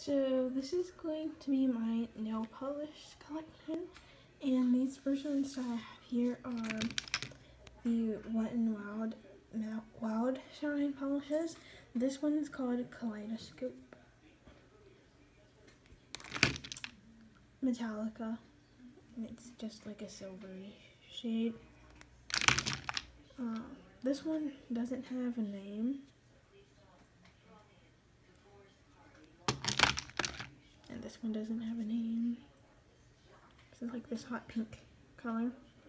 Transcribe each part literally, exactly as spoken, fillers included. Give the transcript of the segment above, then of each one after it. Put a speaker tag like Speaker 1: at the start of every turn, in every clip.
Speaker 1: So this is going to be my nail polish collection, and these first ones that I have here are the Wet n Wild Wild Shine polishes. This one is called Kaleidoscope Metallica, and it's just like a silvery shade. Uh, this one doesn't have a name. And this one doesn't have a name. This is like this hot pink color.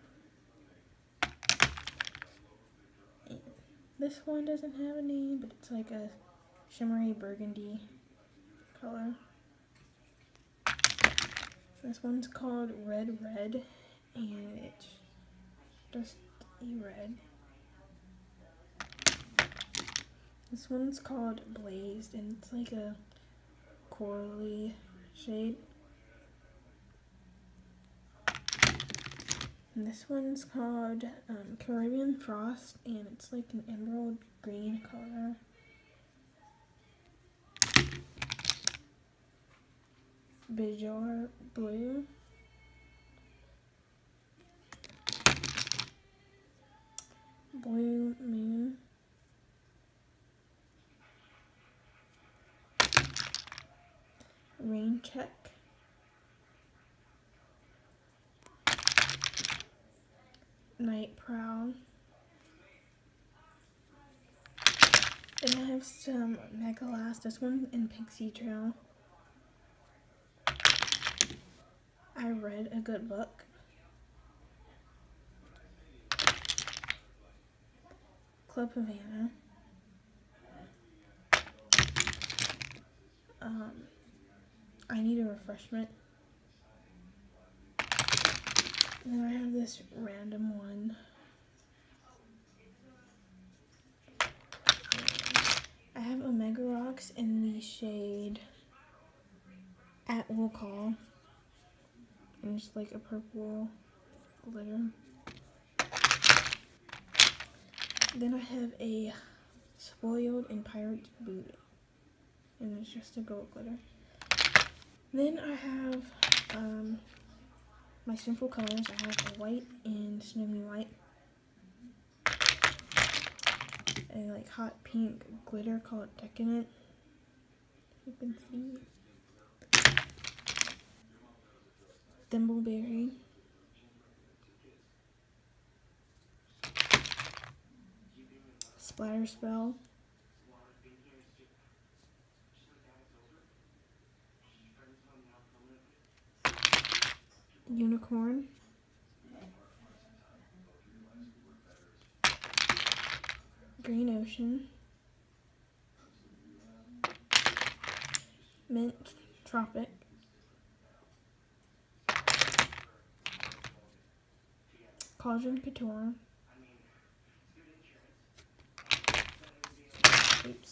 Speaker 1: And this one doesn't have a name, but it's like a shimmery burgundy color. This one's called Red Red, and it's just a red. This one's called Blazed, and it's like a corally shade. And this one's called um, Caribbean Frost, and it's like an emerald green color. Bajor Blue. Blue Moon. Rain Check. Night Prowl. Then I have some Megalast. This one in Pixie Trail. I Read a Good Book. Club Havana. Um, I Need a Refreshment. And then I have this random one. I have Omega Rocks in the shade At Will Call. And it's like a purple glitter. Then I have a Spoiled and Pirate's Boot. And it's just a gold glitter. Then I have um, my Sinful colors. I have a white and snowy white. A like hot pink glitter called Decadent. You can see. Thimbleberry. Splatter Spell. Unicorn. Green Ocean. Mint Tropic. Cauldron Couture. Oops.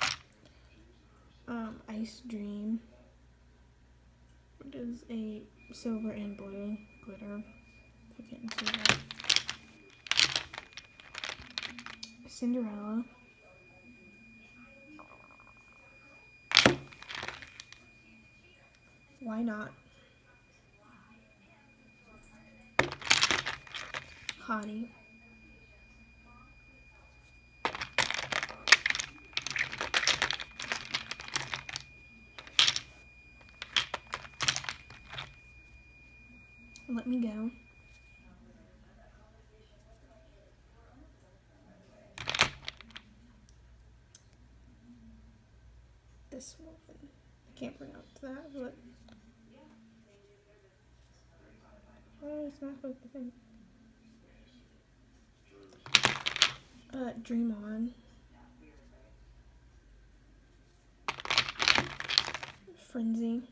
Speaker 1: Um, Ice Dream. It is a silver and blue glitter. I can't see that. Cinderella. Why Not? Hottie. Let Me Go. This one, I can't pronounce that, but oh, it's not focusing. Uh, Dream On. Frenzy.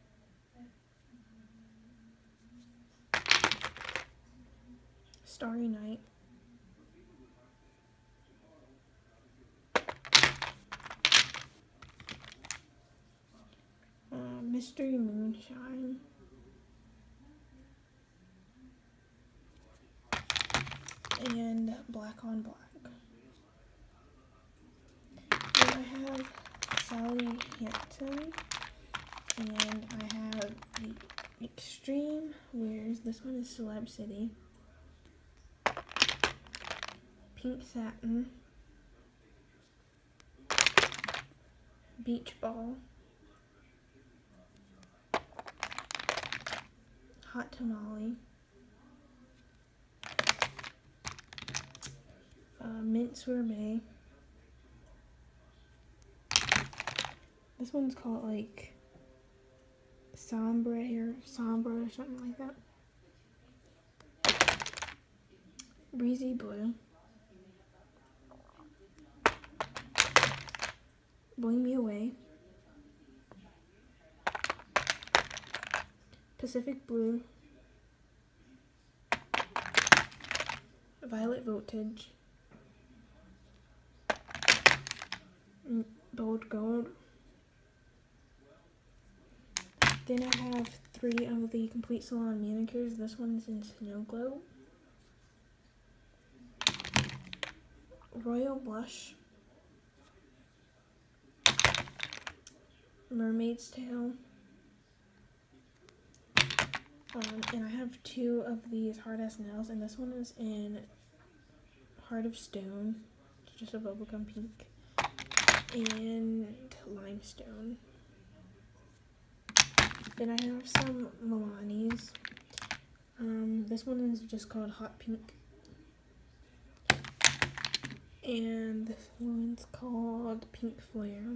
Speaker 1: Starry Night. Uh, Mystery Moonshine. And Black on Black. Then I have Sally Hansen And I have the Extreme Wears. This one is Celeb City. Pink Satin. Beach Ball. Hot Tamale. Uh, Mint Sorbet. This one's called like Sombre or Sombra or something like that. Breezy Blue. Blow Me Away. Pacific Blue. Violet Voltage. Bold Gold. Then I have three of the Complete Salon manicures. This one is in Snow Globe. Royal Blush. Mermaid's Tail. Um, and I have two of these hard ass nails, and this one is in Heart of Stone, it's just a bubblegum pink, and Limestone. Then I have some Milani's. Um, this one is just called Hot Pink, and this one's called Pink Flare.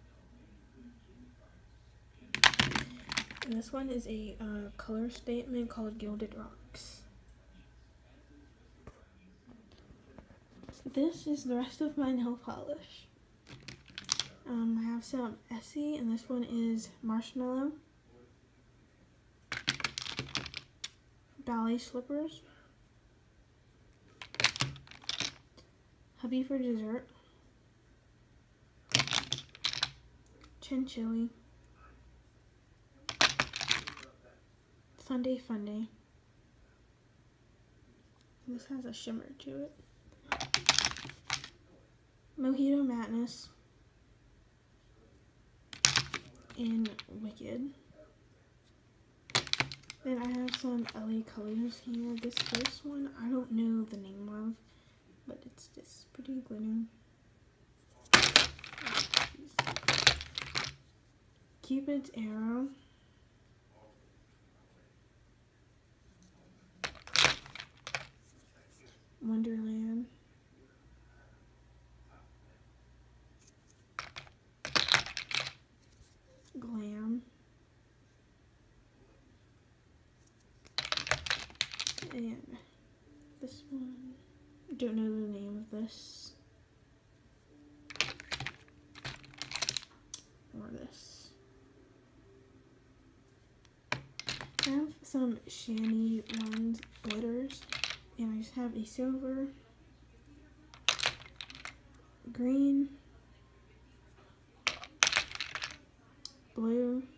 Speaker 1: And this one is a uh, color statement called Gilded Rocks. This is the rest of my nail polish. Um, I have some Essie, and this one is Marshmallow. Ballet Slippers. Hubby for Dessert. Chinchilli. Sunday Funday. This has a shimmer to it. Mojito Madness. And Wicked. Then I have some L A colors here. This first one, I don't know the name of, but it's this pretty glitter. Cupid's Arrow. Wonderland. Glam. And this one, don't know the name of this. Or this. I have some Shani ones glitters. And I just have a silver, green, blue,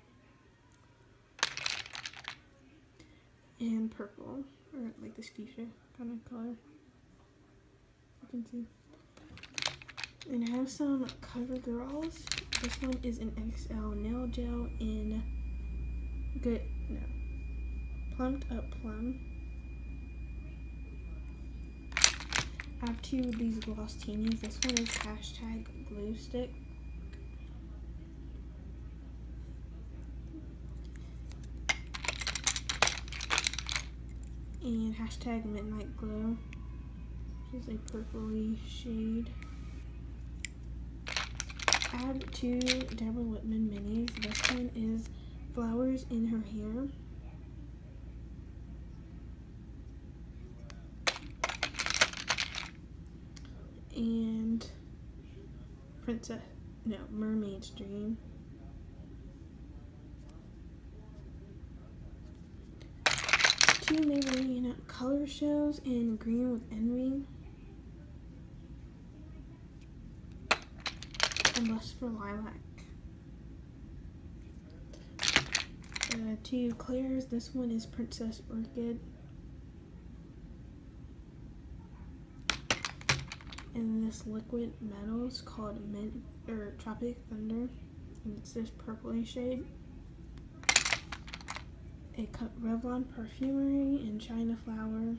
Speaker 1: and purple, or like this fuchsia kind of color, you can see. And I have some CoverGirls. This one is an X L nail gel in good, no, Plumped Up Plum. I have two of these Glosstinis. This one is hashtag glue stick. And hashtag midnight glow, which is a purpley shade. I have two Deborah Whitman minis. This one is Flowers in Her Hair. And Princess, no, Mermaid's Dream. Two Maybelline color shows in Green with Envy. And Lust for Lilac. Uh, two Claire's, this one is Princess Orchid. And this liquid metal is called Mint or Tropic Thunder, and it's this purpley shade. a cup Revlon Perfumery in China Flower.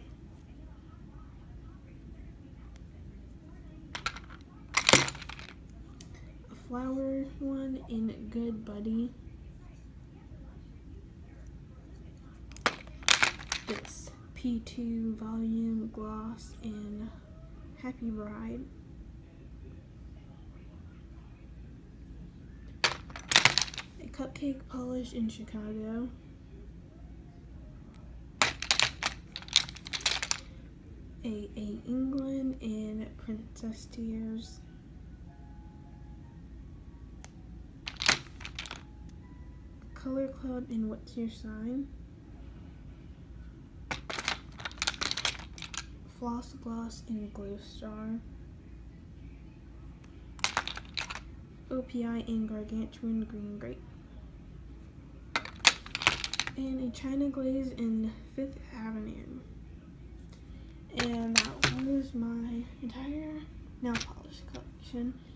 Speaker 1: A flower one in Good Buddy. This P two Volume Gloss in Happy Bride. A Cupcake Polish in Chicago. A A England in Princess Tears. Color Club in What's Your Sign. Floss Gloss in Glow Star. O P I in Gargantuan Green Grape. And a China Glaze in Fifth Avenue. And that was my entire nail polish collection.